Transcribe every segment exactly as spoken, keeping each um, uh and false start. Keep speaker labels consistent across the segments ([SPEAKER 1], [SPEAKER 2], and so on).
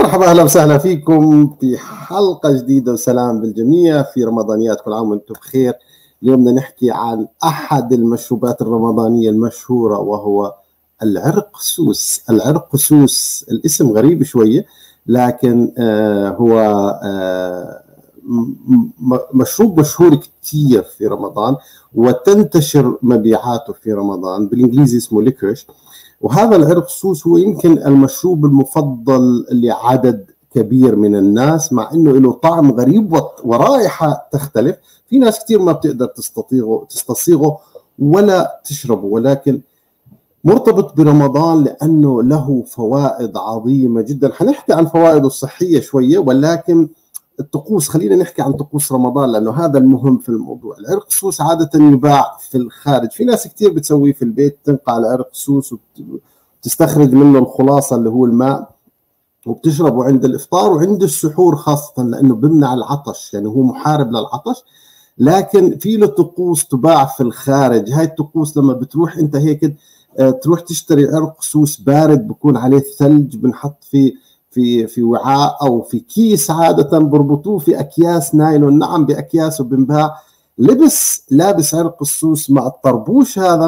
[SPEAKER 1] مرحبا، اهلا وسهلا فيكم في حلقه جديده، وسلام بالجميع في رمضانيات. كل عام وانتم بخير. اليوم بدنا نحكي عن احد المشروبات الرمضانيه المشهوره وهو العرقسوس. العرقسوس الاسم غريب شويه، لكن آه هو آه مشروب مشهور كثير في رمضان، وتنتشر مبيعاته في رمضان. بالانجليزي اسمه ليكريش. وهذا العرقسوس هو يمكن المشروب المفضل لعدد كبير من الناس، مع انه له طعم غريب ورائحه تختلف. في ناس كثير ما بتقدر تستطيعه تستصيغه ولا تشربه، ولكن مرتبط برمضان لانه له فوائد عظيمه جدا. حنحكي عن فوائده الصحيه شويه، ولكن الطقوس، خلينا نحكي عن طقوس رمضان لانه هذا المهم في الموضوع. العرقسوس عاده يباع في الخارج، في ناس كثير بتسويه في البيت، تنقع العرقسوس وتستخرج منه الخلاصه اللي هو الماء، وبتشربه عند الافطار وعند السحور خاصه، لانه بمنع العطش، يعني هو محارب للعطش. لكن في له طقوس تباع في الخارج. هاي الطقوس لما بتروح انت هيك تروح تشتري عرقسوس بارد بكون عليه ثلج، بنحط فيه في في وعاء او في كيس، عاده بربطوه في اكياس نايلون، نعم باكياس، وبنباع. لبس لابس عرقسوس مع الطربوش هذا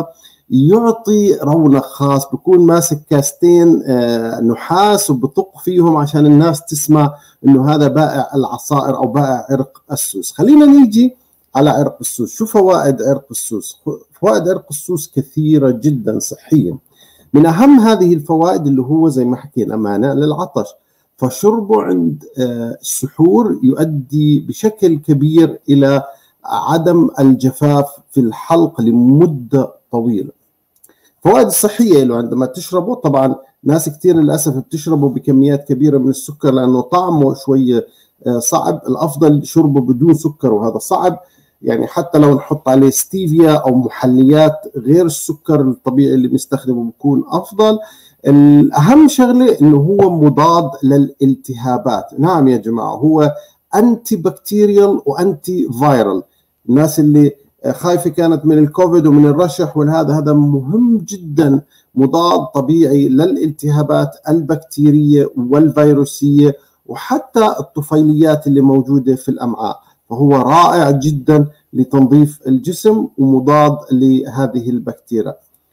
[SPEAKER 1] يعطي رونق خاص، بكون ماسك كاستين آه نحاس وبطق فيهم عشان الناس تسمع انه هذا بائع العصائر او بائع عرق السوس. خلينا نيجي على عرق السوس. شو فوائد عرق السوس؟ فوائد عرق السوس كثيره جدا صحيا. من أهم هذه الفوائد اللي هو زي ما حكينا مانع للعطش، فشربه عند السحور يؤدي بشكل كبير إلى عدم الجفاف في الحلق لمدة طويلة. فوائد الصحية له عندما تشربه، طبعا ناس كتير للأسف بتشربه بكميات كبيرة من السكر لأنه طعمه شوية صعب. الأفضل شربه بدون سكر، وهذا صعب. يعني حتى لو نحط عليه ستيفيا او محليات غير السكر الطبيعي اللي بنستخدمه بيكون افضل. الاهم شغله انه هو مضاد للالتهابات. نعم يا جماعه، هو انتي بكتيريال وانتي فايرال. الناس اللي خايفه كانت من الكوفيد ومن الرشح والهذا، هذا مهم جدا، مضاد طبيعي للالتهابات البكتيريه والفيروسيه وحتى الطفيليات اللي موجوده في الامعاء. فهو رائع جدا لتنظيف الجسم ومضاد لهذه البكتيريا.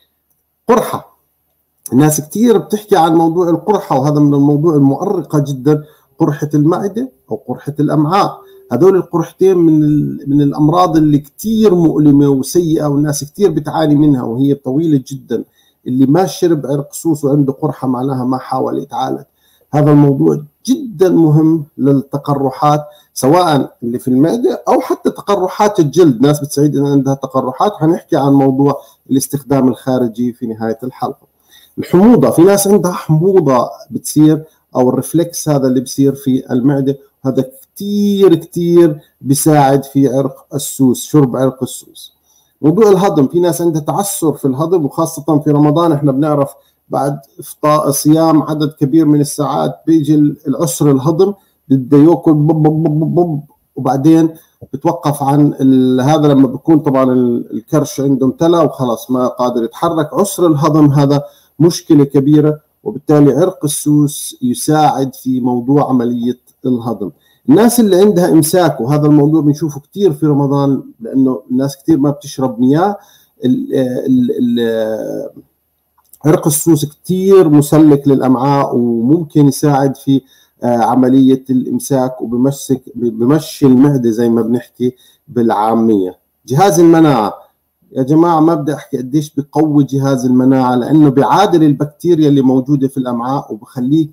[SPEAKER 1] قرحة، الناس كتير بتحكي عن موضوع القرحة، وهذا من الموضوع المؤرقة جدا. قرحة المعدة أو قرحة الأمعاء، هذول القرحتين من من الأمراض اللي كتير مؤلمة وسيئة، والناس كتير بتعاني منها وهي طويلة جدا. اللي ما شرب عرقسوس وعنده قرحة معناها ما حاول يتعالج. هذا الموضوع جدا مهم للتقرحات، سواء اللي في المعدة أو حتى تقرحات الجلد. ناس بتسعيد أن عندها تقرحات، هنحكي عن موضوع الاستخدام الخارجي في نهاية الحلقة. الحموضة، في ناس عندها حموضة بتصير أو الرفلكس هذا اللي بصير في المعدة، هذا كتير كتير بيساعد في عرق السوس، شرب عرق السوس. موضوع الهضم، في ناس عندها تعثر في الهضم، وخاصة في رمضان احنا بنعرف بعد صيام عدد كبير من الساعات بيجي العسر الهضم، بده ياكل بب بب بب، وبعدين بتوقف عن هذا لما بيكون طبعا الكرش عنده امتلأ وخلاص ما قادر يتحرك. عسر الهضم هذا مشكلة كبيرة، وبالتالي عرق السوس يساعد في موضوع عملية الهضم. الناس اللي عندها امساك، وهذا الموضوع بنشوفه كتير في رمضان لانه الناس كتير ما بتشرب مياه. ال ال ال عرق السوس كتير مسلك للأمعاء، وممكن يساعد في عملية الإمساك، وبمسك بمشي المعدة زي ما بنحكي بالعامية. جهاز المناعة يا جماعة، ما بدي أحكي قديش بقوي جهاز المناعة، لأنه بيعادل البكتيريا اللي موجودة في الأمعاء، وبخليك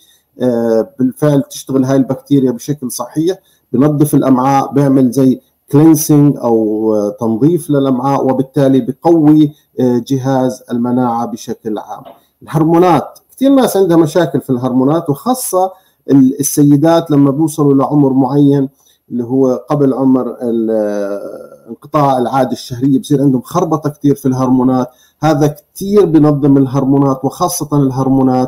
[SPEAKER 1] بالفعل تشتغل هاي البكتيريا بشكل صحيح. بنظف الأمعاء، بيعمل زي كلينسينج أو تنظيف للأمعاء، وبالتالي بقوي جهاز المناعة بشكل عام. الهرمونات، كثير ناس عندها مشاكل في الهرمونات، وخاصة السيدات لما بيوصلوا لعمر معين اللي هو قبل عمر انقطاع العادة الشهرية، بصير عندهم خربطة كثير في الهرمونات. هذا كثير بنظم الهرمونات، وخاصة الهرمونات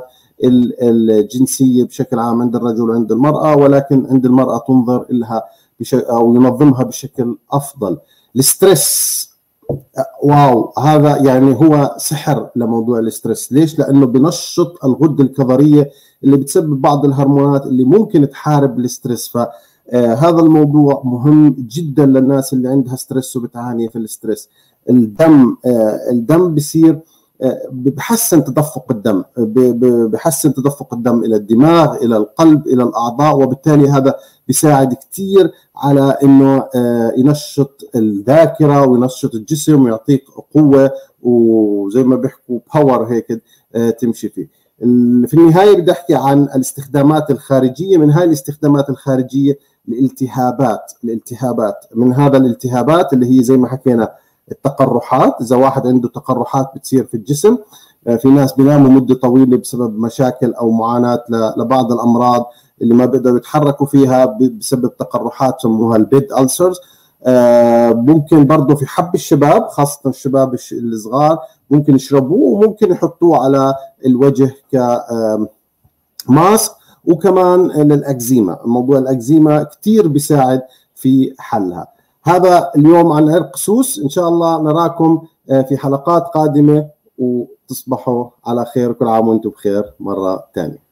[SPEAKER 1] الجنسية بشكل عام عند الرجل وعند المرأة، ولكن عند المرأة تنظر لها أو ينظمها بشكل أفضل. الستريس، واو، هذا يعني هو سحر لموضوع الاسترس. ليش؟ لأنه بنشط الغدة الكظرية اللي بتسبب بعض الهرمونات اللي ممكن تحارب الاسترس. ف هذا الموضوع مهم جدا للناس اللي عندها ستريس وبتعاني في الاسترس. الدم الدم بصير بحسن تدفق الدم، بحسن تدفق الدم إلى الدماغ، إلى القلب، إلى الأعضاء، وبالتالي هذا بيساعد كثير على إنه ينشط الذاكرة وينشط الجسم ويعطيك قوة، وزي ما بيحكوا باور هيك تمشي فيه. في النهاية بدي أحكي عن الاستخدامات الخارجية. من هاي الاستخدامات الخارجية الالتهابات الالتهابات من هذا الالتهابات اللي هي زي ما حكينا التقرحات. إذا واحد عنده تقرحات بتصير في الجسم، في ناس بيناموا مدة طويلة بسبب مشاكل أو معاناة لبعض الأمراض اللي ما بيقدروا يتحركوا فيها بسبب تقرحات سموها البيد ألسرز. ممكن برضه في حب الشباب، خاصة الشباب الصغار، ممكن يشربوه وممكن يحطوه على الوجه كماسك. وكمان للأكزيما، موضوع الأكزيما كتير بيساعد في حلها. هذا اليوم عن عرق سوس. إن شاء الله نراكم في حلقات قادمة، وتصبحوا على خير. كل عام وانتم بخير مرة تانية.